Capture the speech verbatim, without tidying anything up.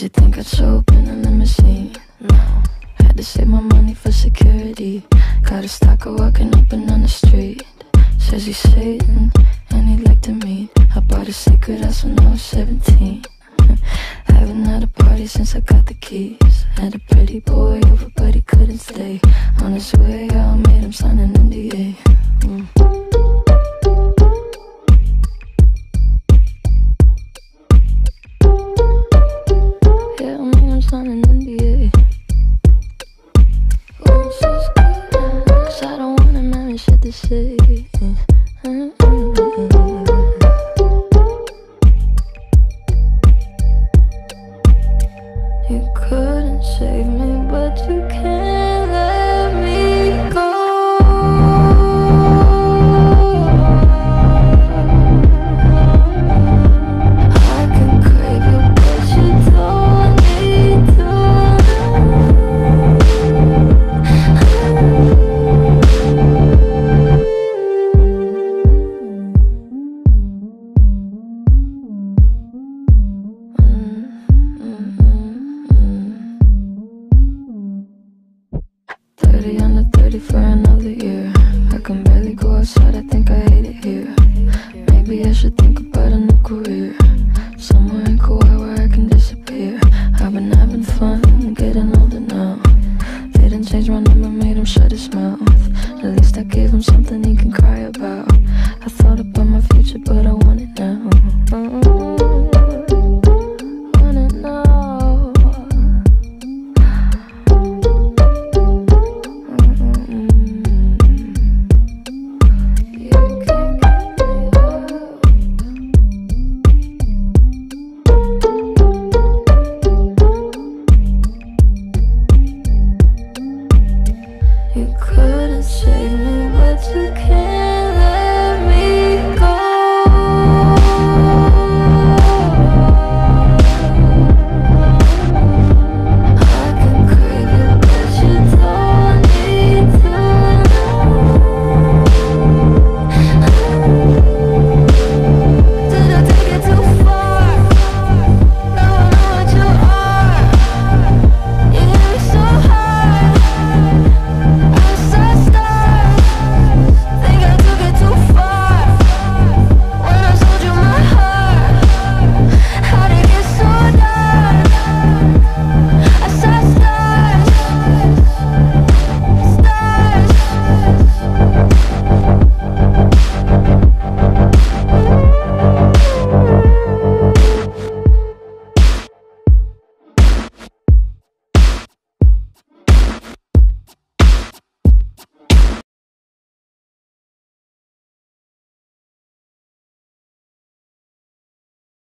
Did you think I'd show up in a limousine? No. Had to save my money for security. Got a stalker walking up and down the street. Says he's Satan and he'd like to meet. I bought a secret house when I was seventeen. Haven't had a party since I got the keys. Had a pretty boy over but he couldn't stay. On his way I made him sign an N D A. mm. Yeah, I made him sign an N D A. Oh, so good, cause I don't want him having shit to say. You couldn't save me, but you can't let me go. I can crave you, but you don't need to. thirty under thirty for another year. I can barely go outside, I think I hate it here. Maybe I should think about a new career, somewhere in Kauai where I can disappear. I've been having fun, getting older now. Didn't change my number, made him shut his mouth. At least I gave him something he can cry about. I thought about my future, but I want it now. Want it now. You couldn't save me, but you can't.